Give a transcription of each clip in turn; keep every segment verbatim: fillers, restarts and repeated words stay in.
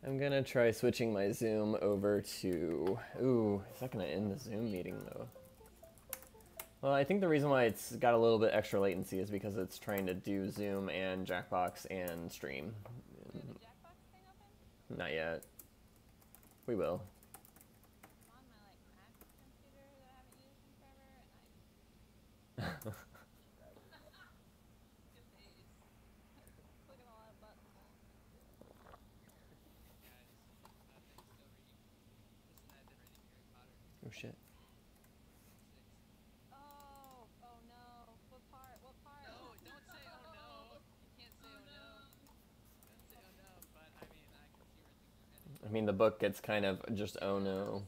I'm gonna try switching my Zoom over to... Ooh, it's not gonna end the Zoom meeting though. Well, I think the reason why it's got a little bit extra latency is because it's trying to do Zoom and Jackbox and stream. Do you have the Jackbox thing open? Not yet. We will. I'm on my like Mac computer that I haven't used in forever, and I. Good face. Clicking a lot of buttons. Oh shit. Oh, oh no. What part? What part? No, don't say oh no. You can't say oh no. Don't say oh no, but I mean, I can see where things are heading. I mean, the book gets kind of just oh no.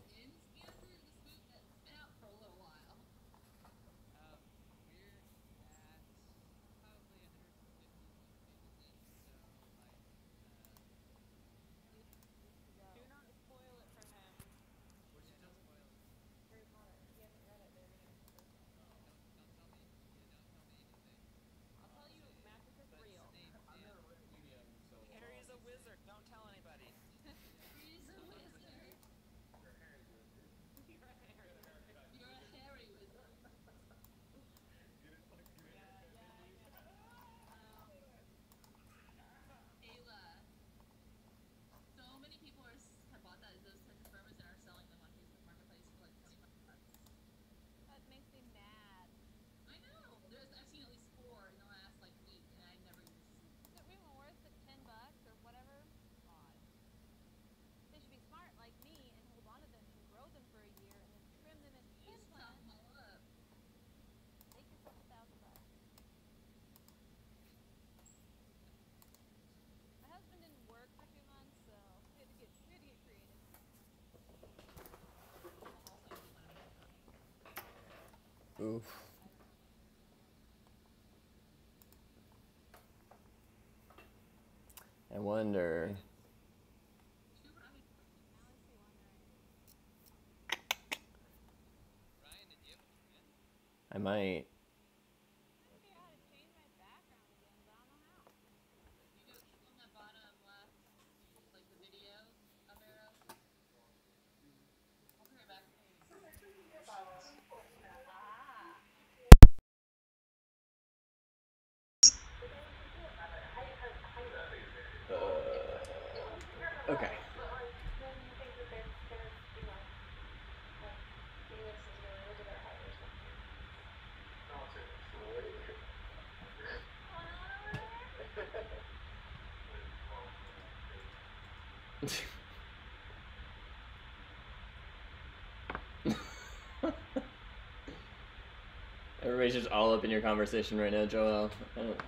Don't tell anybody. He's a wizard. You're Harry Wizard. You're a Harry wizard. You're a Harry wizard. Get it? Like, get it? Yeah, yeah, I get it. Um, Ayla. So many people are, have bought that, those types of firmers and are selling them on Facebook Marketplace for like twenty-five bucks. That makes me mad. I know. There's, I've seen at least four in the last like week, and I never even seen them. Is it even worth the ten bucks or whatever? God. They should be smart like me and hold on to them and grow them for a year and then trim them into You ten just chop plants. them all up. Make yourself a thousand bucks. My husband didn't work for two months, so we had to get we had to get creative. Oof. I wonder... Now I see wondering. Ryan, did you have a twin? I might... I'm trying to figure out how to change my background again, but I don't know how. You go on that bottom left, like the video up arrow. I'll bring it back. Uh, okay. Everybody's just all up in your conversation right now, Joel. I don't...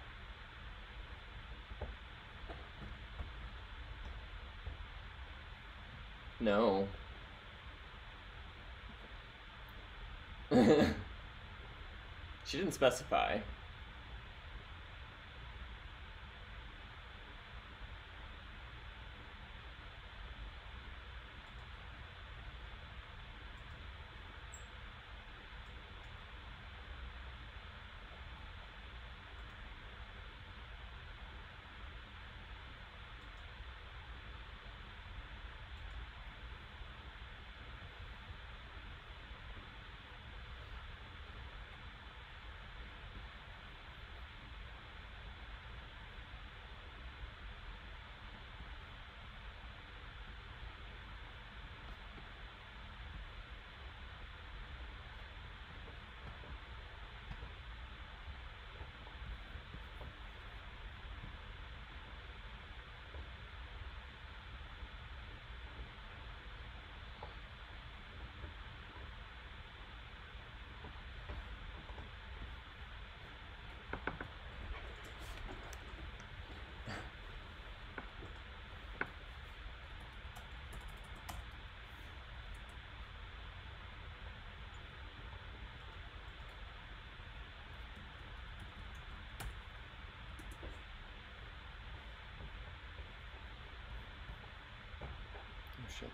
No. She didn't specify. Oh shit.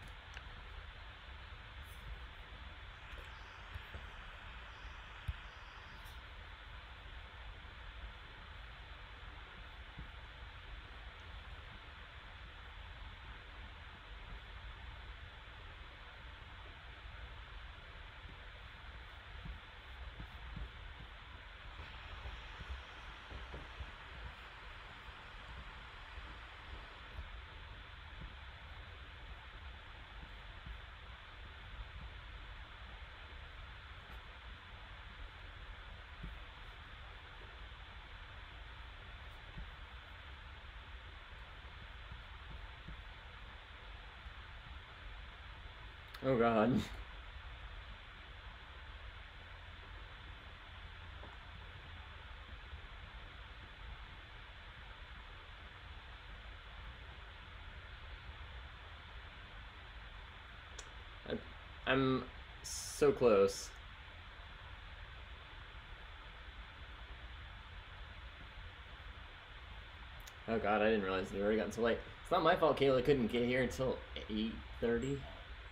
Oh god. I- I'm so close. Oh god, I didn't realize it already gotten so late. It's not my fault Kayla couldn't get here until eight thirty.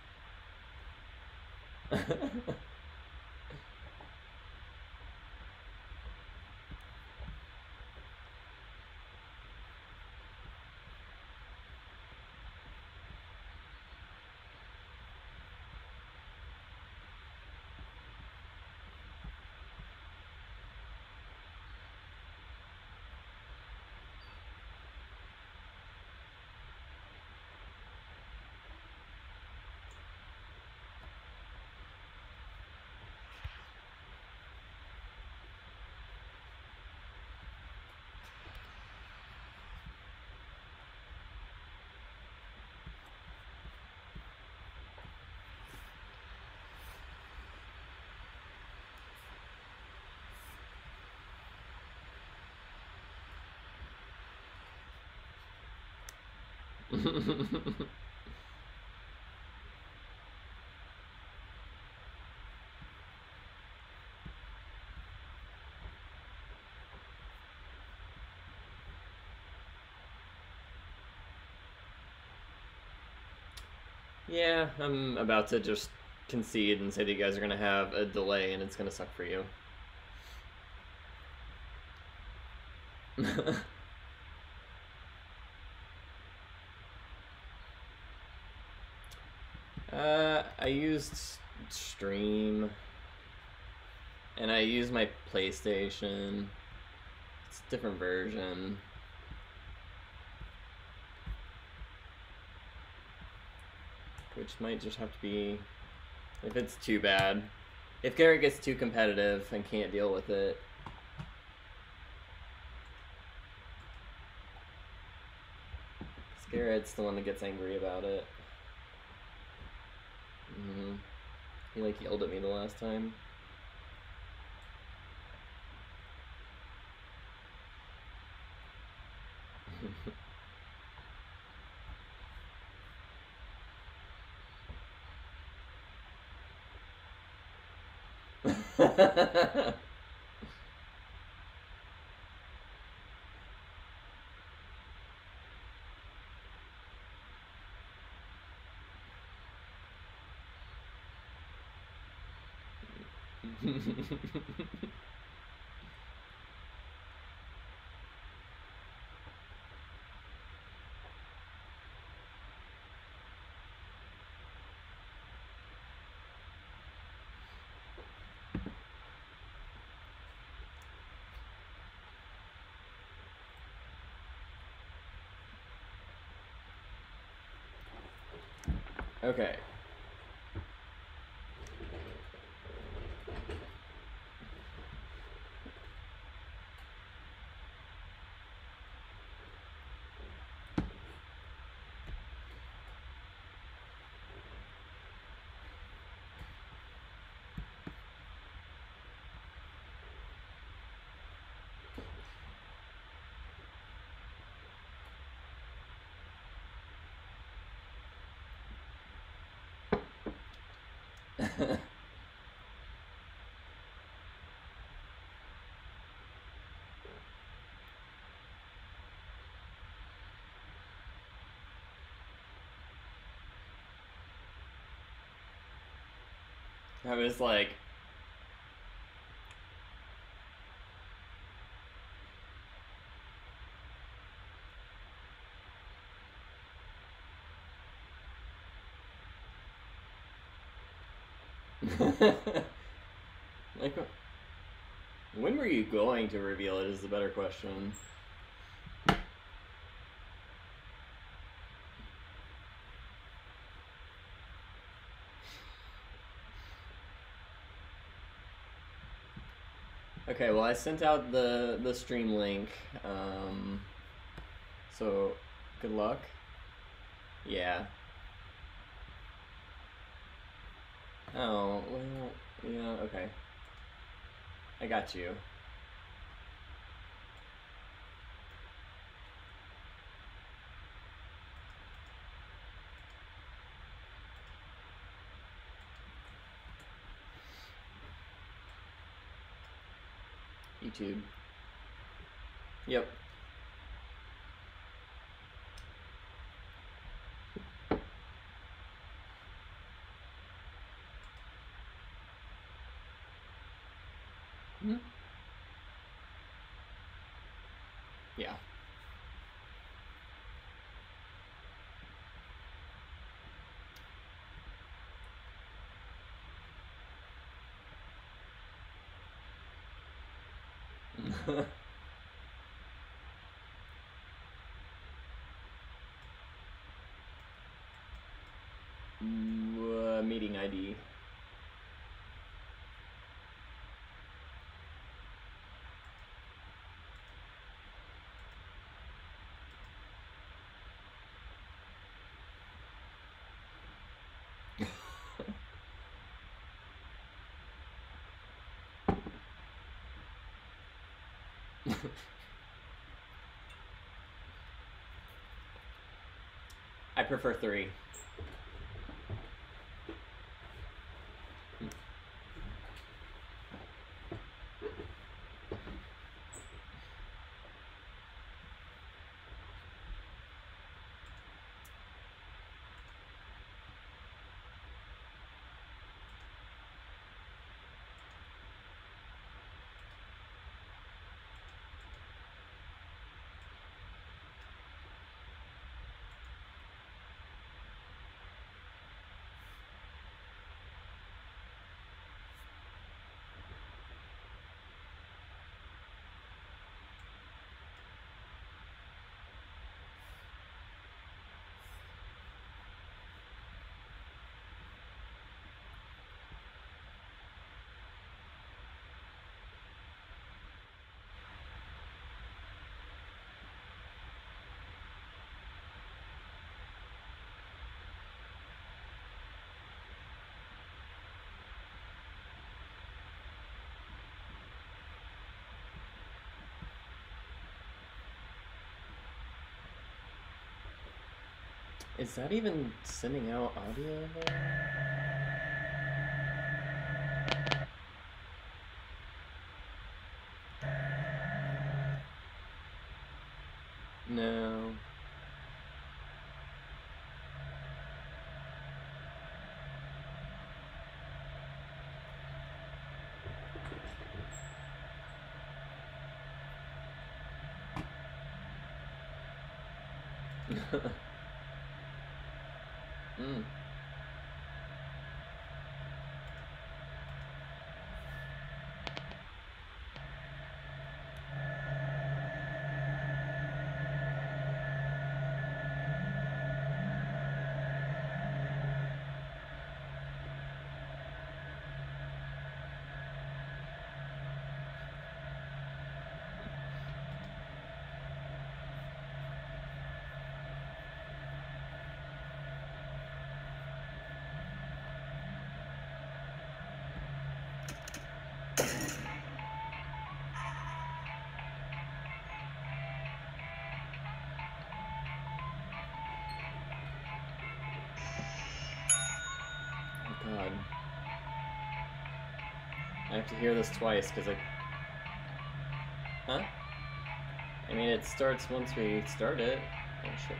Yeah, I'm about to just concede and say that you guys are going to have a delay and it's going to suck for you. uh, I used Stream, and I used my PlayStation. It's a different version. Which might just have to be, if it's too bad. If Garrett gets too competitive and can't deal with it. Garrett's the one that gets angry about it. Mm-hmm. He like yelled at me the last time. Okay. I was like, like, when were you going to reveal it is the better question. Okay, well I sent out the the stream link, um, so good luck. Yeah. Oh, well, yeah, okay. I got you. YouTube. Yep. Hmm? Yeah. uh, meeting I D. I prefer three. Is that even sending out audio there? No. mm. Oh god. I have to hear this twice because I... Huh? I mean, it starts once we start it. Oh shit.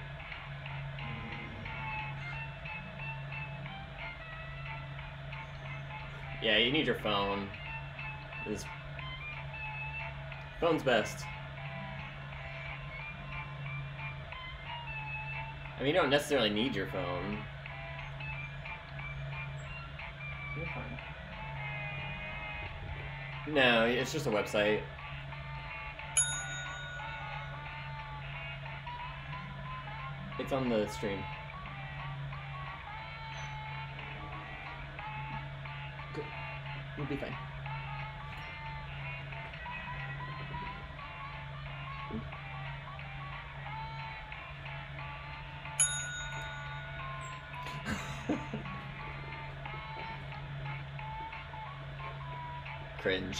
Yeah, you need your phone. This phone's best. I mean, you don't necessarily need your phone. You're fine. No, it's just a website. It's on the stream. Good. We'll be fine. Cringe.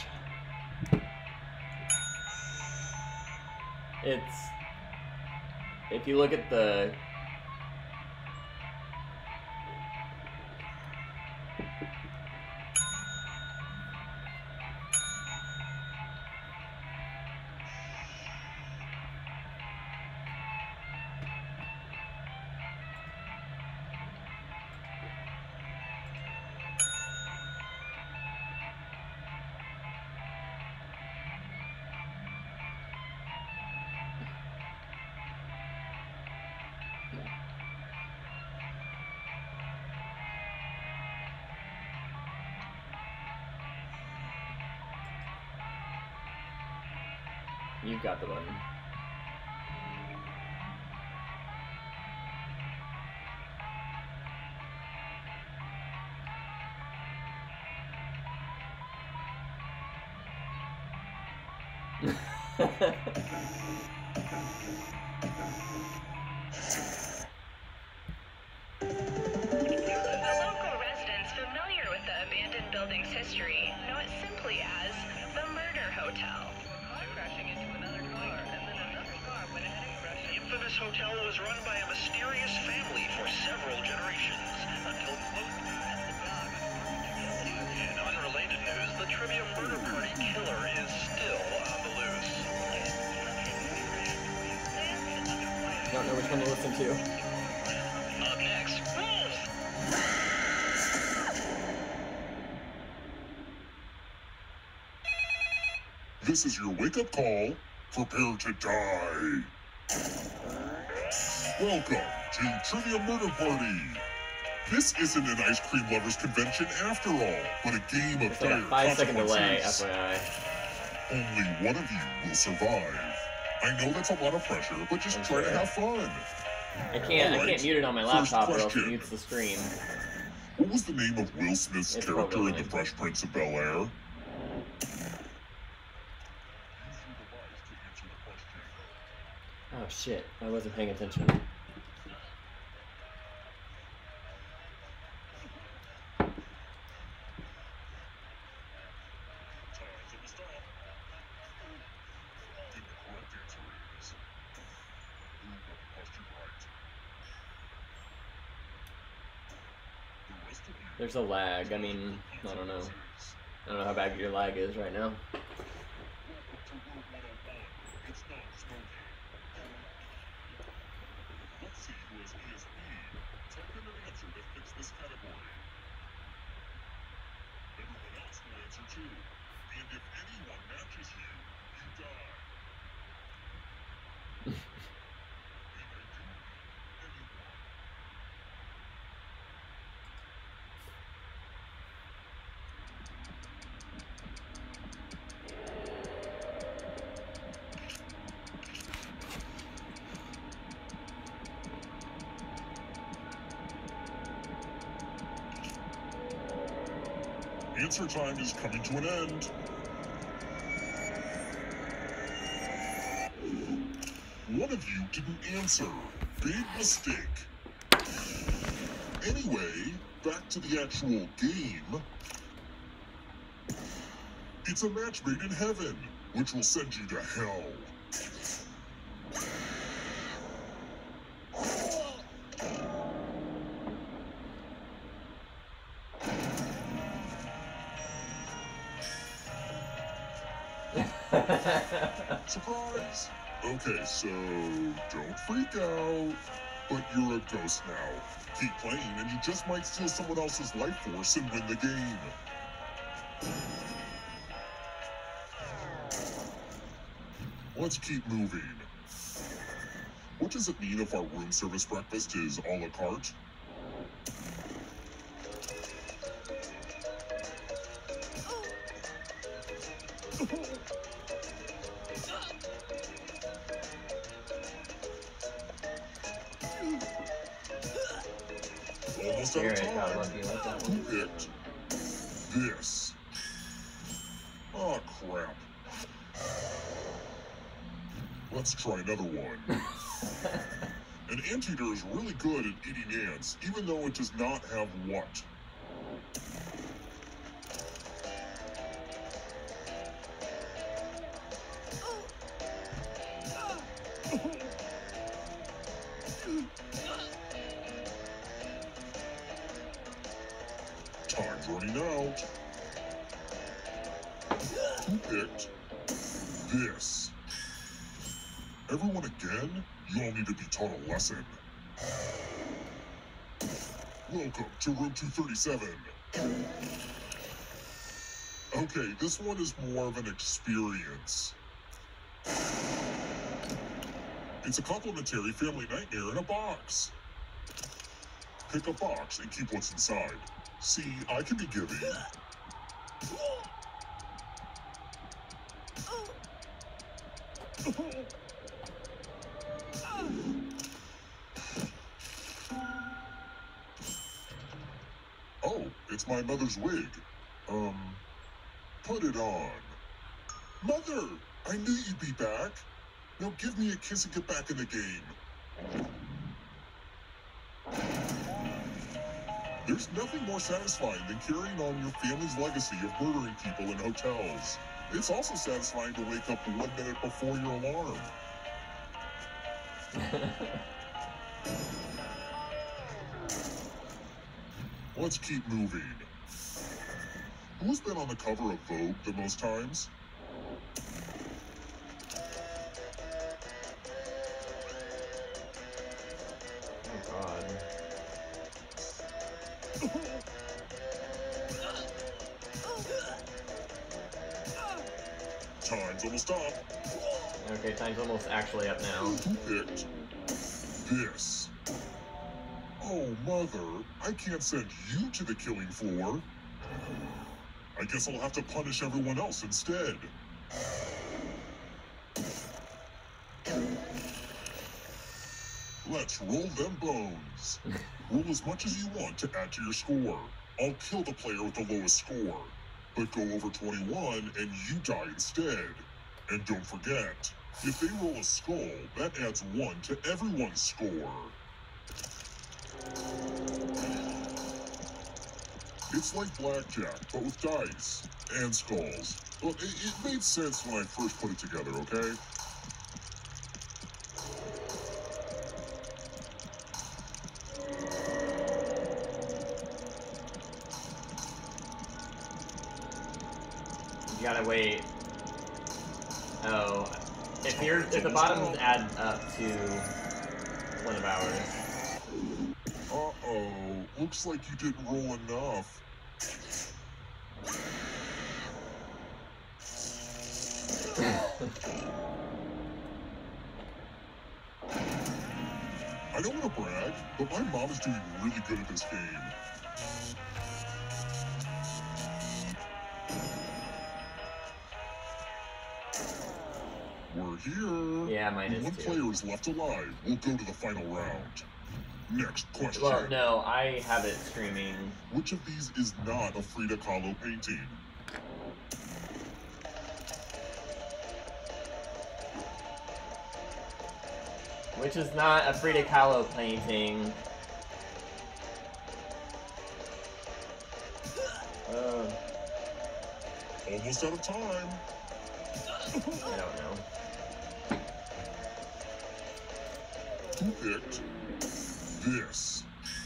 It's... If you look at the... You've got the button. building's history know it simply as the Murder Hotel. Crashing into another car, and then another car went ahead and crashed. The infamous hotel was run by a mysterious family for several generations, until close to In unrelated news, the Trivia Murder Party killer is still on the loose. I don't know which one to listen to. Up next, Wolf! This is your wake-up call. Prepare to die. Welcome to Trivia Murder Party. This isn't an ice cream lovers convention after all, but a game of It's like dire a five second delay, consequences. F Y I. Only one of you will survive. I know that's a lot of pressure, but just try to have fun. I can't. I Alright, can't mute it on my first laptop, or else it question. mutes the screen. What was the name of Will Smith's It's character in probably- The Fresh Prince of Bel-Air? Oh shit! I wasn't paying attention. There's a lag. I mean, I don't know. I don't know how bad your lag is right now. It's not smoking. Let's see who has E S P. Type in an answer that fits this category. Everyone else will answer too. And if anyone matches you, you die. And I do mean anyone. Answer time is coming to an end. One of you didn't answer. Big mistake. Anyway, back to the actual game. It's a match made in heaven, which will send you to hell. Surprise! Okay, so don't freak out. But you're a ghost now. Keep playing and you just might steal someone else's life force and win the game. Let's keep moving. What does it mean if our room service breakfast is a la carte? Almost out of Garrett got time. lucky like that Who one. picked this? Oh crap. Let's try another one. An anteater is really good at eating ants, even though it does not have what? Joining out. Who picked this? Everyone again? You all need to be taught a lesson. Welcome to room two thirty-seven. Okay, this one is more of an experience. It's a complimentary family nightmare in a box. Pick a box and keep what's inside. See, I can be giving. Oh, it's my mother's wig. Um, put it on. Mother, I knew you'd be back. Now give me a kiss and get back in the game. There's nothing more satisfying than carrying on your family's legacy of murdering people in hotels. It's also satisfying to wake up one minute before your alarm. Let's keep moving. Who's been on the cover of Vogue the most times? Oh god. Time's almost up. Okay, time's almost actually up now. Who picked this? Oh, Mother, I can't send you to the killing floor. I guess I'll have to punish everyone else instead. Let's roll them bones. Roll as much as you want to add to your score. I'll kill the player with the lowest score. But go over twenty-one and you die instead. And don't forget, if they roll a skull, that adds one to everyone's score. It's like blackjack, but with dice and skulls. Well, it, it made sense when I first put it together, okay? You gotta wait. Oh, if you're if the bottoms add up to one of ours. Uh-oh, looks like you didn't roll enough. I don't want to brag, but my mom is doing really good at this game. We're here. Yeah, mine is One too. player is left alive. We'll go to the final round. Next question. Well, no, I have it streaming. Which of these is not a Frida Kahlo painting? Which is not a Frida Kahlo painting. Uh, Almost out of time. I don't know. Who picked this?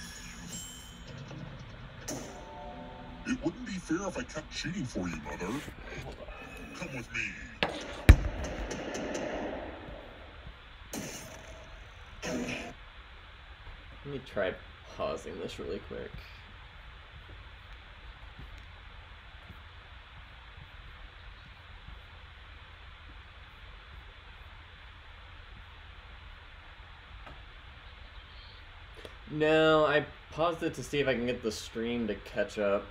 It wouldn't be fair if I kept cheating for you, Mother. Come with me. Let me try pausing this really quick. No, I paused it to see if I can get the stream to catch up.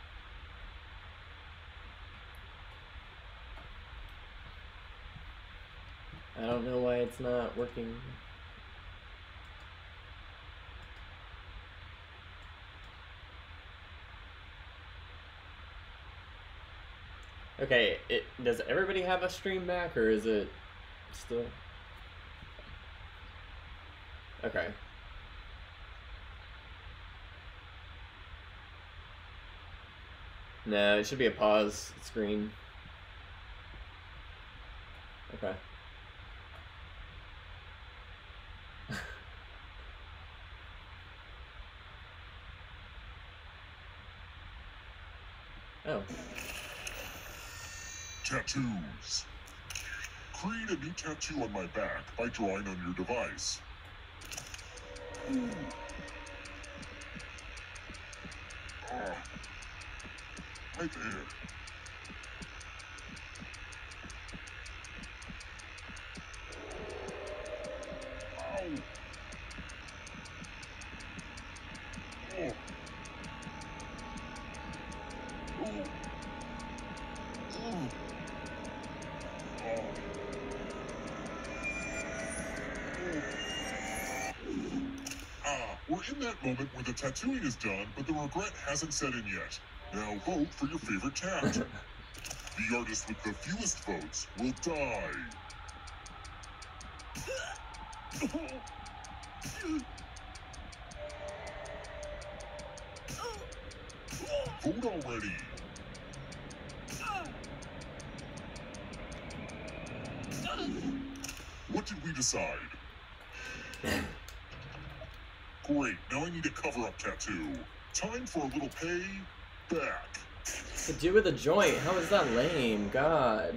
I don't know why it's not working. Okay, it does everybody have a stream back, or is it still? Okay. No, it should be a pause screen. Okay. Oh. Tattoos. Create a new tattoo on my back by drawing on your device. Ooh. Ah. Right there. Ow. Oh. Ooh. Ooh. Oh. Ah, we're in that moment where the tattooing is done, but the regret hasn't set in yet. Now vote for your favorite tat. The artist with the fewest votes will die. Vote already. What did we decide? Great, now I need a cover-up tattoo. Time for a little pay back. To do with a joint? How is that lame? God.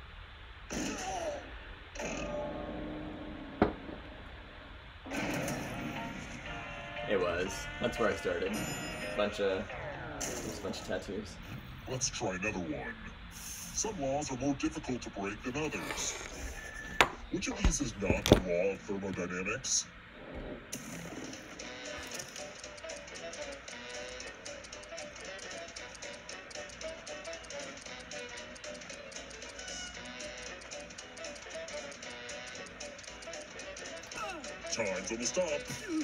It was. That's where I started. Bunch of, just a bunch of tattoos. Let's try another one. Some laws are more difficult to break than others. Which of these is not a law of thermodynamics? Time's almost up.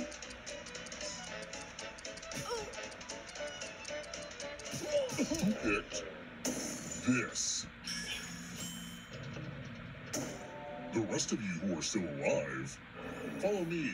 Who picked this? The rest of you who are still alive, follow me.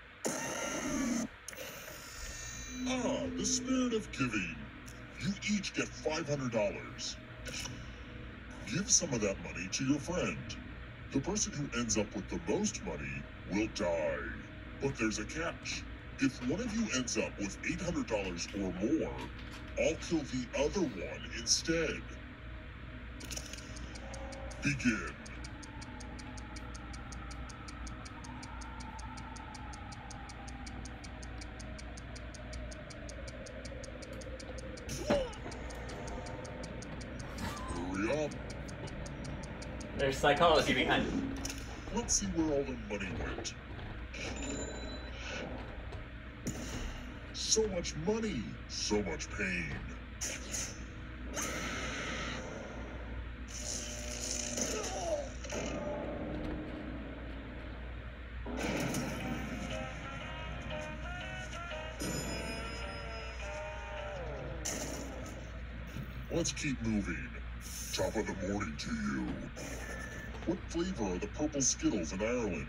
Ah, the spirit of giving. You each get five hundred dollars. Give some of that money to your friend. The person who ends up with the most money will die. But there's a catch. If one of you ends up with eight hundred dollars or more, I'll kill the other one instead. Begin. Hurry up. There's psychology behind it. Let's see where all the money went. So much money, so much pain. Let's keep moving. Top of the morning to you. What flavor are the purple Skittles in Ireland?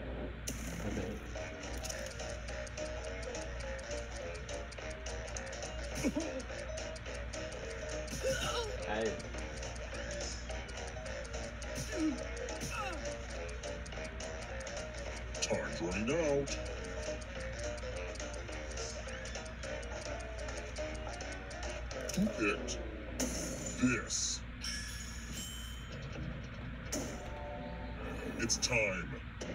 I... Time's running out. Who picked this? It's time.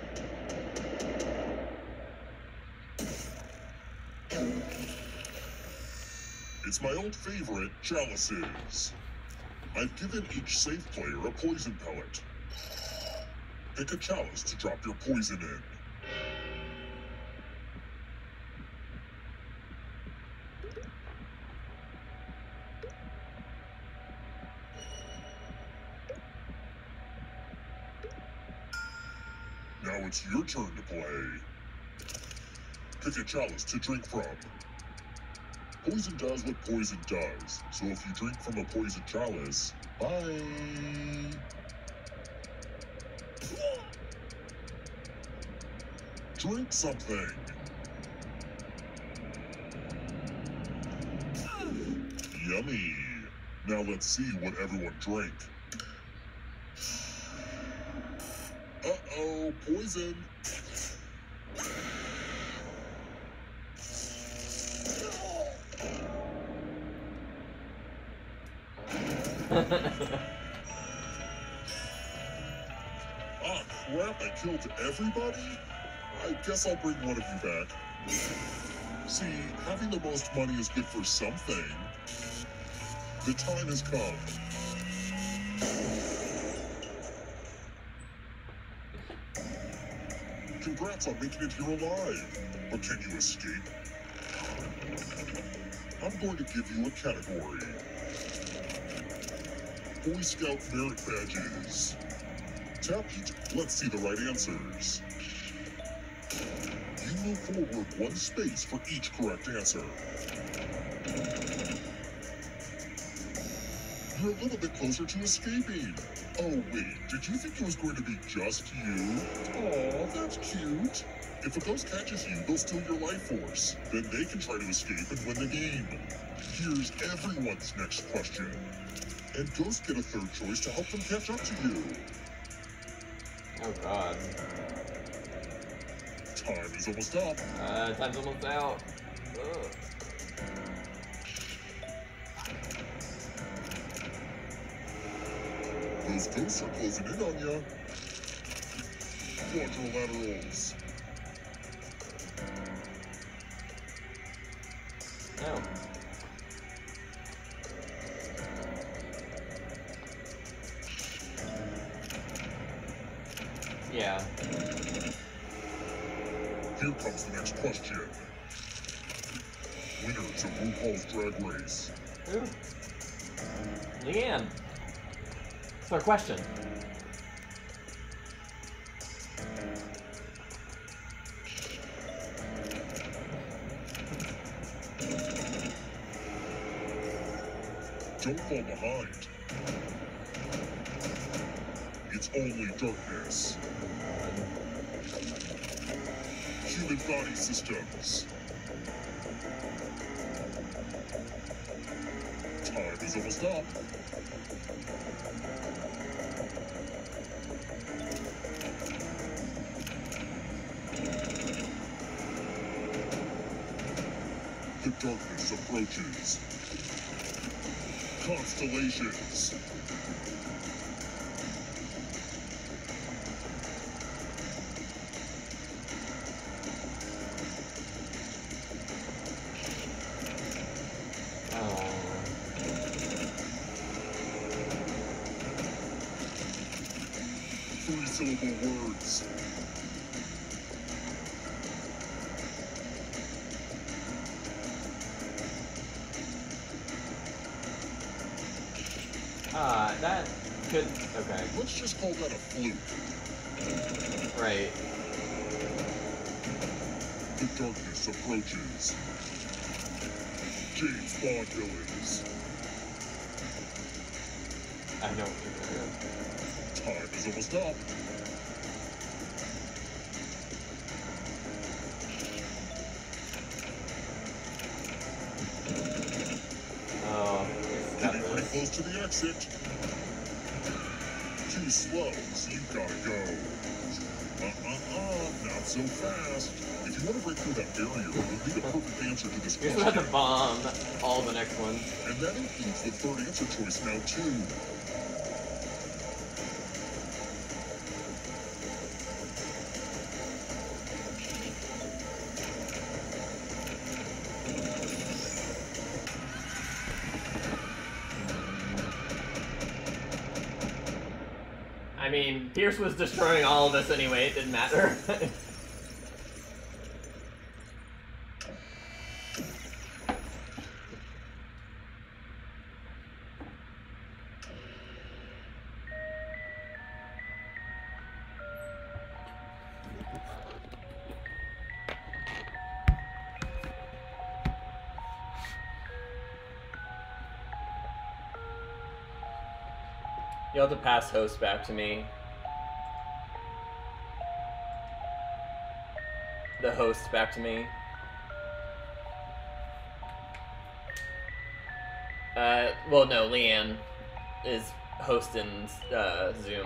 It's my old favorite, chalices. I've given each safe player a poison pellet. Pick a chalice to drop your poison in. Now it's your turn to play. Pick a chalice to drink from. Poison does what poison does, so if you drink from a poison chalice, bye! Drink something! Yummy! Now let's see what everyone drank. Uh-oh, poison! Ah, crap, I killed everybody? I guess I'll bring one of you back. See, having the most money is good for something. The time has come. Congrats on making it here alive. But can you escape? I'm going to give you a category. Boy Scout merit badges. Tap each. Let's see the right answers. You move forward one space for each correct answer. You're a little bit closer to escaping. Oh wait, did you think it was going to be just you? Aw, that's cute. If a ghost catches you, they'll steal your life force. Then they can try to escape and win the game. Here's everyone's next question. And ghosts get a third choice to help them catch up to you. Oh god. Time is almost up. Uh, time's almost out. Ugh. Those ghosts are closing in on you. Quadrilaterals. Oh. Yeah. Here comes the next question. Winners of RuPaul's Drag Race. Ooh. Leanne. What's our question? Don't fall behind. It's only darkness. Human body systems. Time is almost up. The darkness approaches. Constellations. Oh. Three-syllable words. Ah, that could. Okay. Let's just call that a fluke. Right. The darkness approaches. James Bond villains. I don't. Time is almost up. Oh, it's got Getting pretty this. close to the exit. Too slow, so you gotta go. Uh-uh-uh, not so fast. If you want to break through that barrier, you'll need a perfect answer to this You're supposed to have question. to bomb all the next ones. And that includes the third answer choice now, too. I mean, Pierce was destroying all of us anyway, it didn't matter. You'll have to pass host back to me. The host back to me. Uh, well, no, Leanne is hosting uh, Zoom.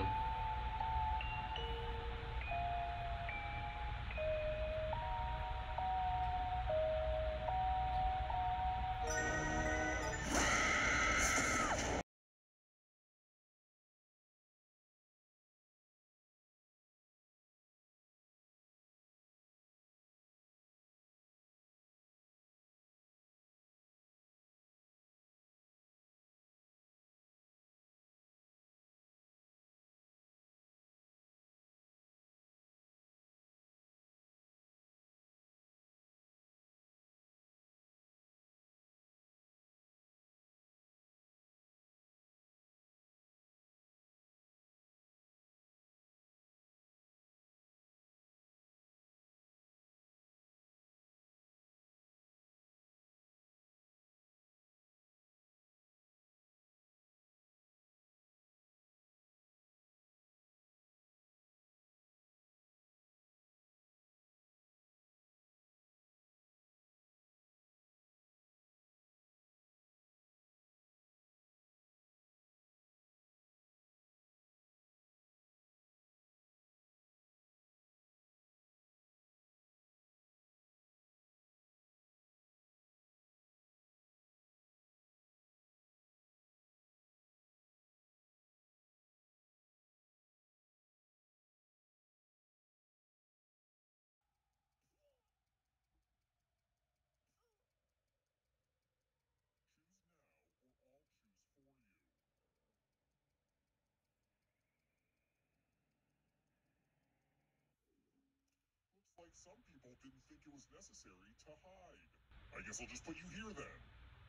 like some people didn't think it was necessary to hide. I guess I'll just put you here then.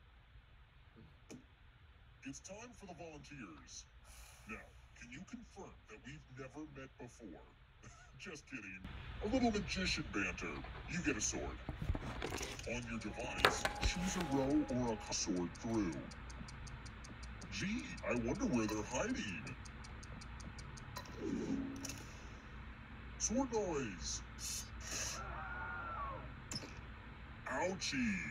It's time for the volunteers. Now, can you confirm that we've never met before? Just kidding. A little magician banter. You get a sword. On your device, choose a row or a sword through. Gee, I wonder where they're hiding. Sword noise. Ouchie.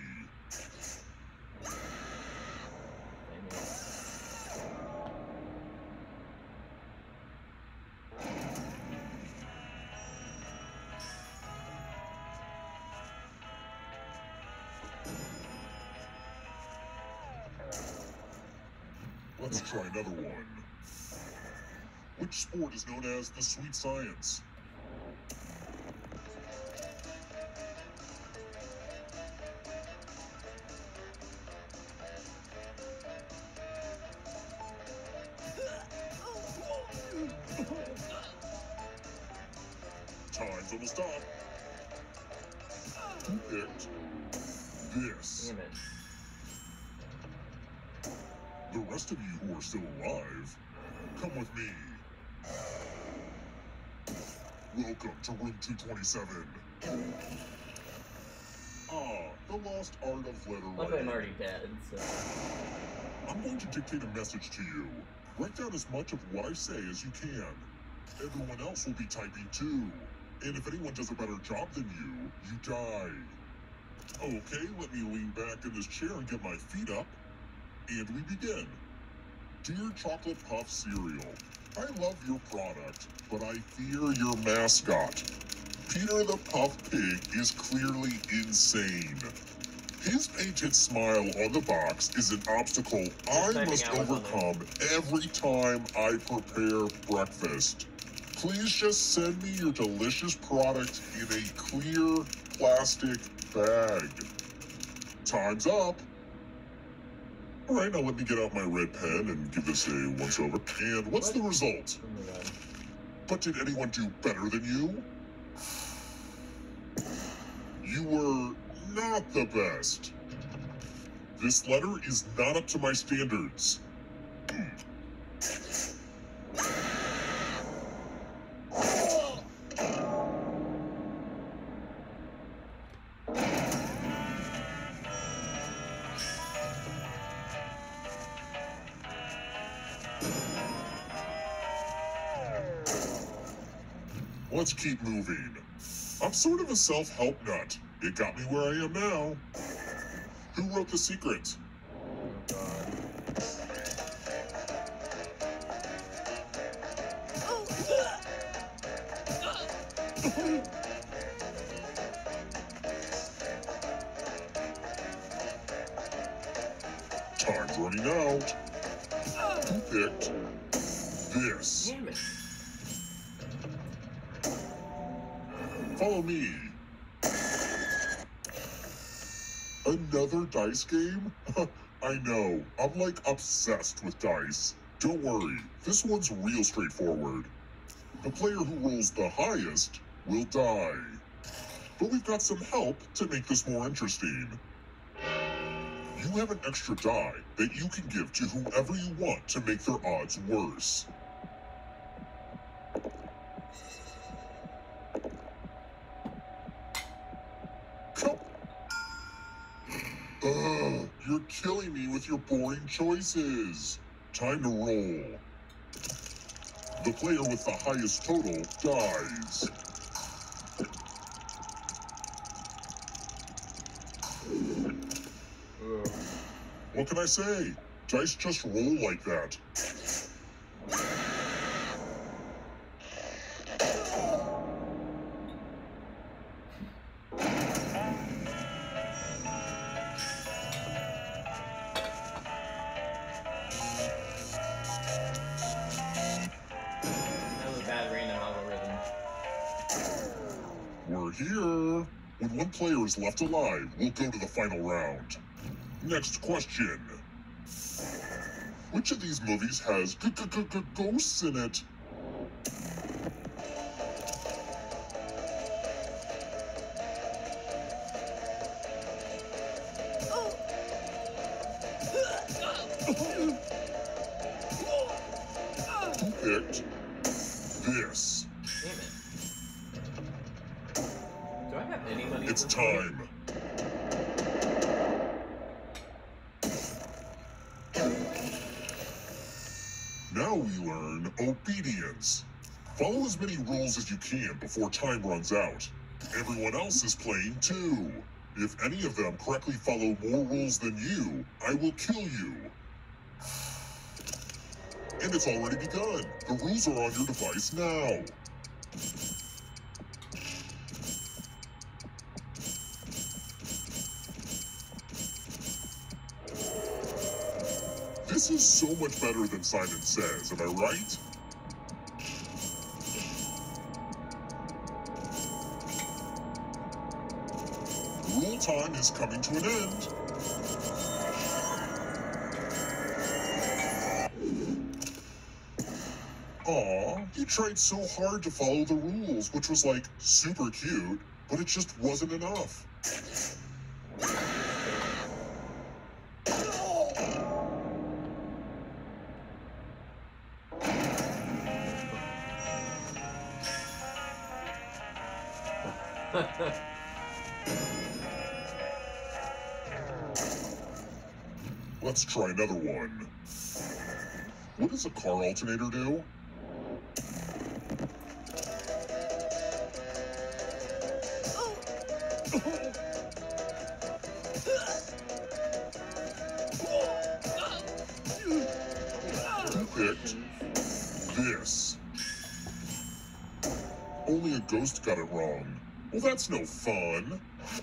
Let's try another one. Which sport is known as the sweet science? Time's almost up. Who picked this? Damn it. The rest of you who are still alive, come with me. Welcome to room two twenty-seven. Ah, the lost art of letter Luckily, I'm writing. already dead, so. I'm going to dictate a message to you. Write down as much of what I say as you can. Everyone else will be typing too. And if anyone does a better job than you, you die. Okay, let me lean back in this chair and get my feet up. And we begin. Dear Chocolate Puff Cereal, I love your product, but I fear your mascot. Peter the Puff Pig is clearly insane. His painted smile on the box is an obstacle I typing must hours on overcome every time I prepare breakfast. Please just send me your delicious product in a clear plastic bag. Time's up. All right, now let me get out my red pen and give this a once-over. And what's the result? Oh my god. But did anyone do better than you? You were not the best. This letter is not up to my standards. Let's keep moving. I'm sort of a self-help nut. It got me where I am now. Who wrote The Secret? Time's running out. Who picked this? Damn it. Follow me. Another dice game? I know, I'm like obsessed with dice. Don't worry, this one's real straightforward. The player who rolls the highest will die. But we've got some help to make this more interesting. You have an extra die that you can give to whoever you want to make their odds worse. Come. Ugh, you're killing me with your boring choices. Time to roll. The player with the highest total dies. Ugh. What can I say? Dice just roll like that. That was a bad random algorithm. We're here. When one player is left alive, we'll go to the final round. Next question. Which of these movies has g g g g ghosts in it? Any money It's for free? time. Now we learn obedience. Follow as many rules as you can before time runs out. Everyone else is playing too. If any of them correctly follow more rules than you, I will kill you. And it's already begun. The rules are on your device now. This is so much better than Simon Says, am I right? Rule time is coming to an end. Aw, you tried so hard to follow the rules, which was like super cute, but it just wasn't enough. Let's try another one. What does a car alternator do? Who picked this? Only a ghost got it wrong. Well, that's no fun.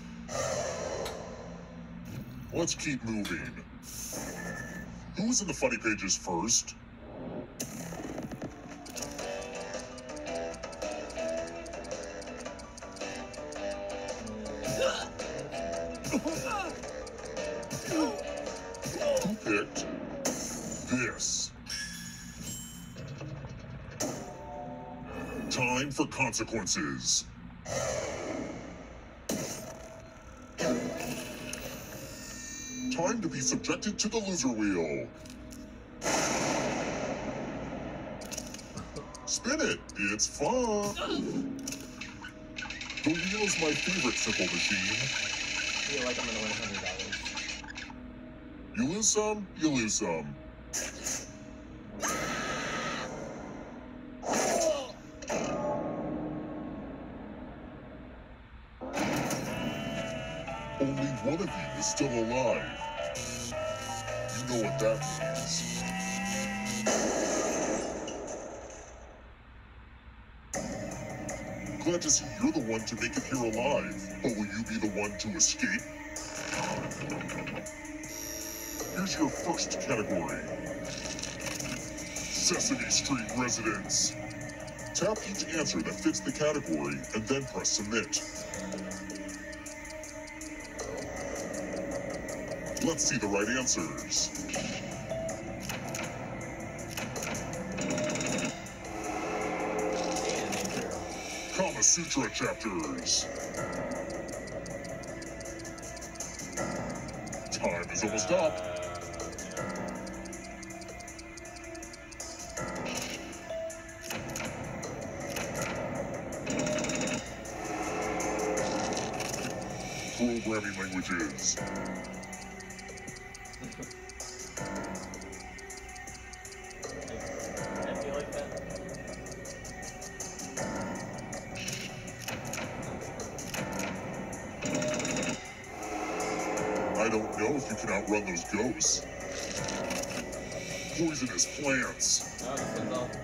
Let's keep moving. Who was in the funny pages first? Who picked this? Time for consequences. Time to be subjected to the loser wheel. Spin it, it's fun. The wheel's my favorite simple machine. I feel like I'm gonna win one hundred dollars. You lose some, you lose some. Only one of you is still alive. You know what that means. Glad to see you're the one to make it here alive, but will you be the one to escape? Here's your first category. Sesame Street residents. Tap each answer that fits the category and then press submit. Let's see the right answers. Kama Sutra chapters. Time is almost up. Programming languages. I feel like that. I don't know if you can outrun those ghosts. Poisonous plants. Oh, this one's all.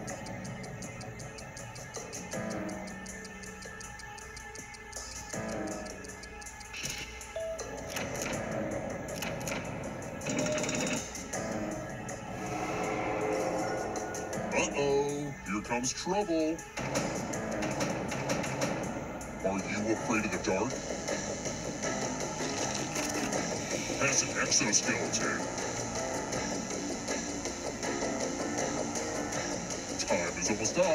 Uh-oh, here comes trouble. Are you afraid of the dark? Has an exoskeleton. Time is almost up.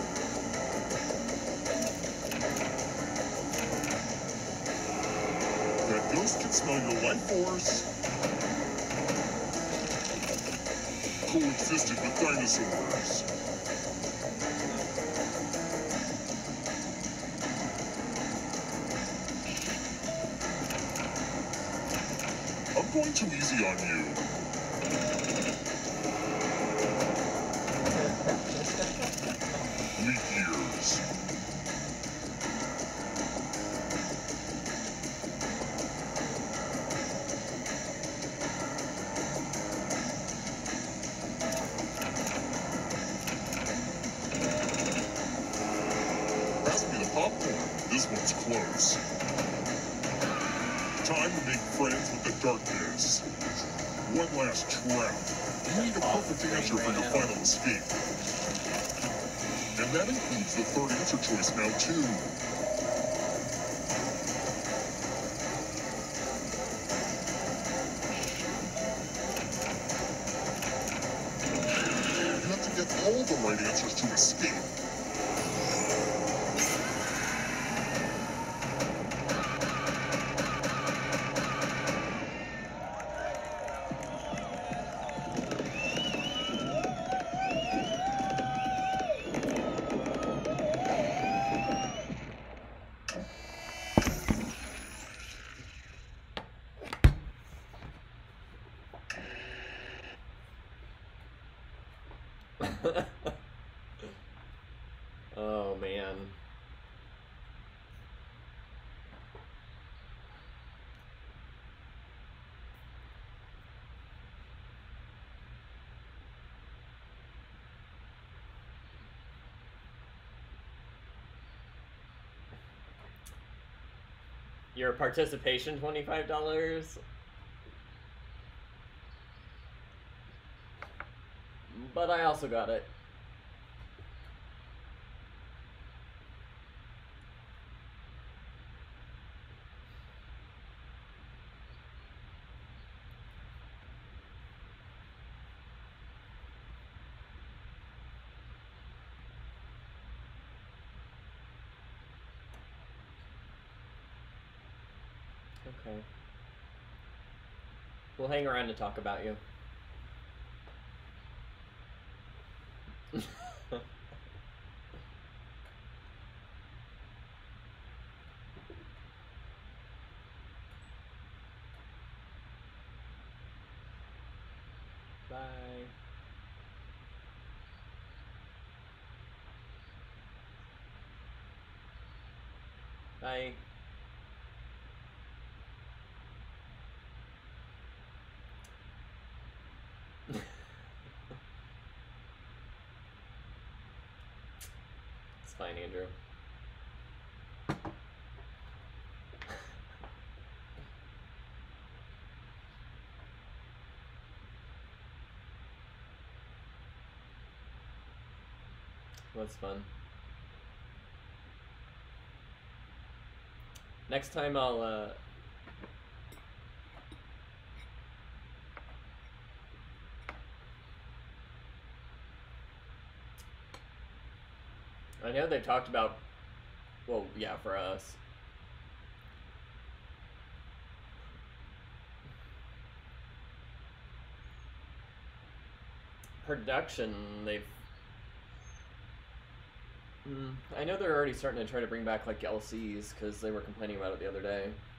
That ghost can smell your life force. Coexisted with dinosaurs. I'm going too easy on you. Leap years. Pass me the popcorn. This one's close. Time to make friends with the darkness. One last trap. You need a perfect answer for your final escape. And that includes the third answer choice now, too. You have to get all the right answers to escape. Oh man. Your participation twenty-five dollars. But I also got it. Okay. We'll hang around to talk about you. Bye. Bye. It's fine, Andrew. That's fun. Next time I'll, uh... I know they talked about... Well, yeah, for us. Production, they've... Mm, I know they're already starting to try to bring back, like, L Cs, because they were complaining about it the other day.